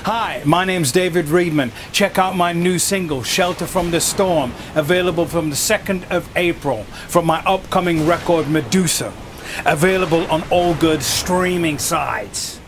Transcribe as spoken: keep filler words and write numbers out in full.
Hi, my name's David Readman. Check out my new single, Shelter from the Storm, available from the second of April from my upcoming record, Medusa, available on all good streaming sites.